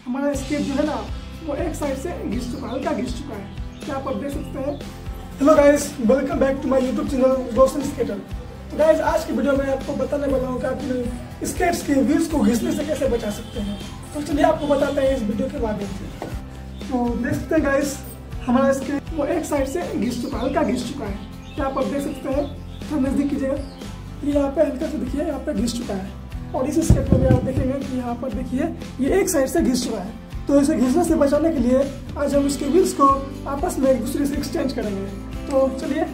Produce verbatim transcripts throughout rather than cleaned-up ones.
हमारा स्केट जो है ना वो एक साइड से घिस चुका है, हल्का घिस चुका है, क्या आप देख सकते हैं। Hello guys, welcome back to my YouTube channel Roshan skater. तो गाइस आज की वीडियो में आपको बताने वाला हूँ कि आप अपने स्केट्स के व्हील्स को घिसने से कैसे बचा सकते हैं। तो चलिए आपको बताते हैं इस वीडियो के माध्यम से। तो देख सकते हैं गाइस, हमारा स्केट वो एक साइड से घिस चुका है, हल्का घिस चुका है, क्या आप देख सकते हैं। तो नज़दीक कीजिएगा, ये यहाँ पे हल्का से देखिए, यहाँ पे घिस चुका है। और इस स्केट में भी आप देखेंगे कि यहाँ पर देखिए ये एक साइड से घिस चुका है। तो इसे घिसने से बचाने के लिए आज हम इसके व्हील्स को आपस में एक दूसरे से एक्सचेंज करेंगे। तो चलिए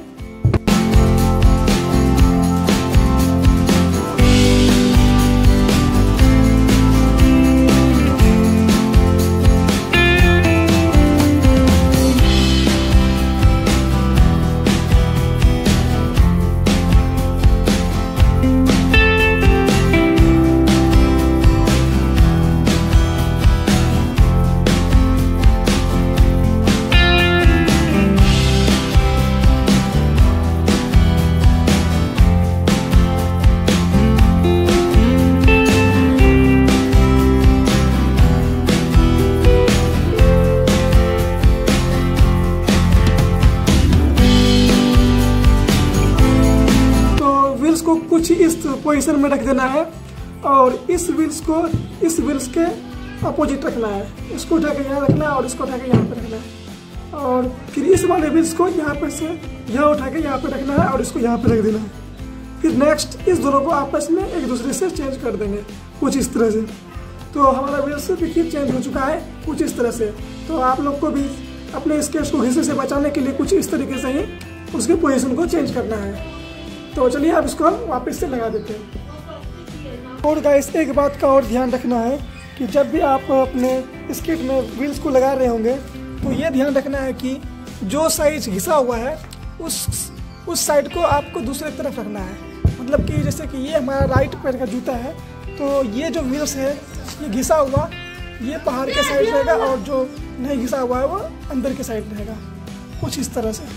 को कुछ इस पोजीशन में रख देना है और इस व्हील्स को इस व्हील्स के अपोजिट रखना है। इसको उठा के यहाँ रखना है और इसको उठा के यहाँ पे रखना है। और फिर इस वाले व्हील्स को यहाँ पर से यहाँ उठा के यहाँ पे रखना है और इसको यहाँ पे रख देना है। फिर नेक्स्ट इस दोनों को आपस में एक दूसरे से चेंज कर देंगे कुछ इस तरह से। तो हमारा व्हील्स देखिए चेंज हो चुका है कुछ इस तरह से। तो आप लोग को भी अपने स्केट्स को घिसने से बचाने के लिए कुछ इस तरीके से ही उसके पोजिशन को चेंज करना है। तो चलिए आप इसको हम वापस से लगा देते हैं। और गाइस एक बात का और ध्यान रखना है कि जब भी आप अपने स्केट में व्हील्स को लगा रहे होंगे तो ये ध्यान रखना है कि जो साइड घिसा हुआ है उस उस साइड को आपको दूसरे तरफ रखना है। मतलब कि जैसे कि ये हमारा राइट पैर का जूता है, तो ये जो व्हील्स है ये घिसा हुआ ये बाहर के साइड रहेगा और जो नहीं घिसा हुआ है वो अंदर के साइड रहेगा, कुछ इस तरह से।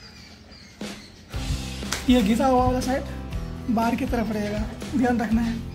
ये घिसा हुआ वाला साइड बाहर की तरफ रहेगा, ध्यान रखना है।